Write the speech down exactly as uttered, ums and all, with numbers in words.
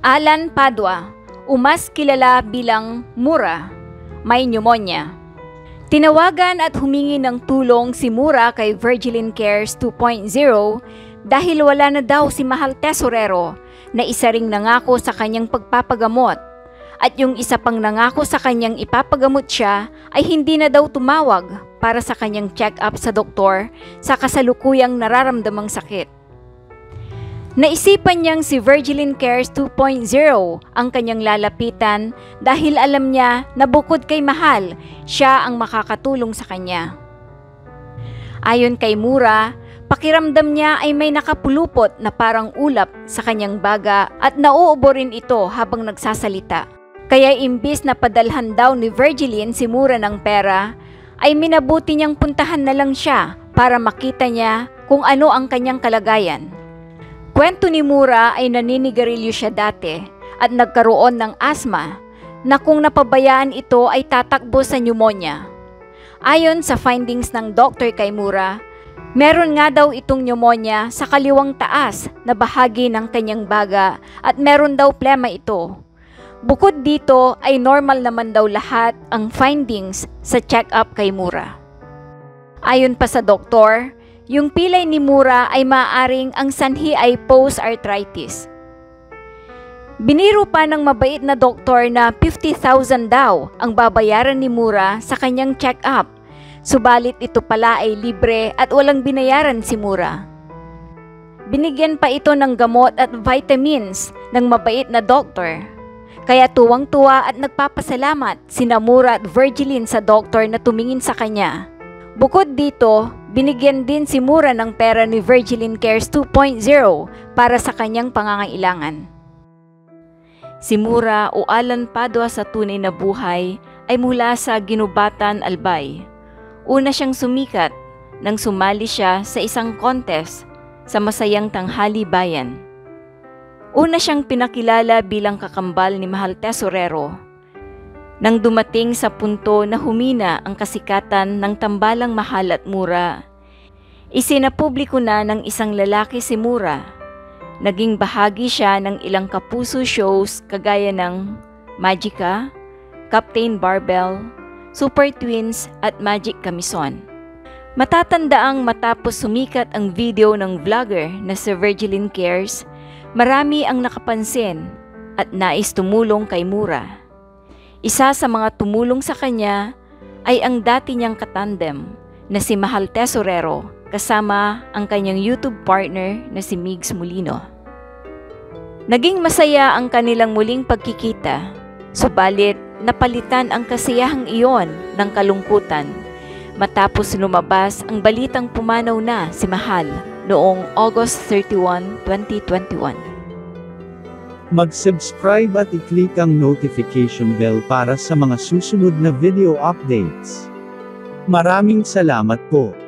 Alan Padua, o mas kilala bilang Mura, may pneumonia. Tinawagan at humingi ng tulong si Mura kay Virgilin Cares two point oh dahil wala na daw si mahal tesorero na isa ring nangako sa kanyang pagpapagamot. At yung isa pang nangako sa kanyang ipapagamot siya ay hindi na daw tumawag para sa kanyang check-up sa doktor sa kasalukuyang nararamdamang sakit. Naisipan niyang si Virgilin Cares two point oh ang kanyang lalapitan dahil alam niya na bukod kay mahal, siya ang makakatulong sa kanya. Ayon kay Mura, pakiramdam niya ay may nakapulupot na parang ulap sa kanyang baga at nauubo rin ito habang nagsasalita. Kaya imbis na padalhan daw ni Virgilin si Mura ng pera, ay minabuti niyang puntahan na lang siya para makita niya kung ano ang kanyang kalagayan. Kwento ni Mura ay naninigarilyo siya dati at nagkaroon ng asma na kung napabayaan ito ay tatakbo sa pneumonia. Ayon sa findings ng doktor kay Mura, meron nga daw itong pneumonia sa kaliwang taas na bahagi ng kanyang baga at meron daw plema ito. Bukod dito ay normal naman daw lahat ang findings sa check-up kay Mura. Ayon pa sa doktor, yung pilay ni Mura ay maaaring ang sanhi ay post-arthritis. Biniro pa ng mabait na doktor na fifty thousand daw ang babayaran ni Mura sa kanyang check-up, subalit ito pala ay libre at walang binayaran si Mura. Binigyan pa ito ng gamot at vitamins ng mabait na doktor. Kaya tuwang-tuwa at nagpapasalamat sina Mura at Virgilin sa doktor na tumingin sa kanya. Bukod dito, binigyan din si Mura ng pera ni Virgilin Cares two point oh para sa kanyang pangangailangan. Si Mura o Alan Padua sa tunay na buhay ay mula sa Ginubatan, Albay. Una siyang sumikat nang sumali siya sa isang contest sa Masayang Tanghali Bayan. Una siyang pinakilala bilang kakambal ni mahal tesorero. Nang dumating sa punto na humina ang kasikatan ng tambalang Mahal at Mura, isinapubliko na ng isang lalaki si Mura. Naging bahagi siya ng ilang kapuso shows kagaya ng Magica, Captain Barbell, Super Twins at Magic Kamison. Matatandaang matapos sumikat ang video ng vlogger na si Virgilin Cares, marami ang nakapansin at nais tumulong kay Mura. Isa sa mga tumulong sa kanya ay ang dati niyang katandem na si Mahal Tesorero kasama ang kanyang YouTube partner na si Migs Molino. Naging masaya ang kanilang muling pagkikita, subalit napalitan ang kasiyahang iyon ng kalungkutan matapos lumabas ang balitang pumanaw na si Mahal noong August thirty-first, twenty twenty-one. Mag-subscribe at i-click ang notification bell para sa mga susunod na video updates. Maraming salamat po.